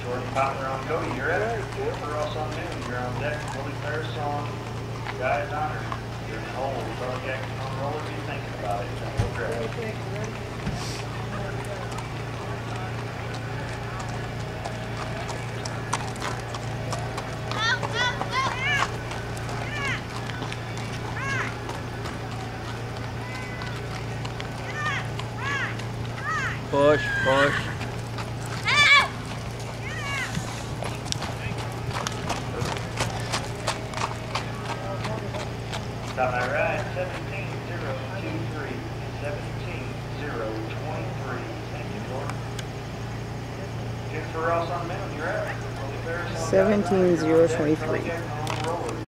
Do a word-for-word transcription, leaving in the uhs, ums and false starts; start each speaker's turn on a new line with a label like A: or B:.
A: Jordan Cotler on Cody, you're at it. Jennifer Ross on noon, you're on deck. Willie Ferris on Guy's Honor. You're in the hole. Charlie Jackson on roller. Be thinking about it. We'll grab it.
B: Push, push.
A: Stop my ride, seventeen zero two three. seventeen zero twenty-three. Thank you, Jordan. Jennifer Ross on middle, you're out. Willie Ferris on
C: seventeen zero twenty-three.
A: Charlie Jackson on roller.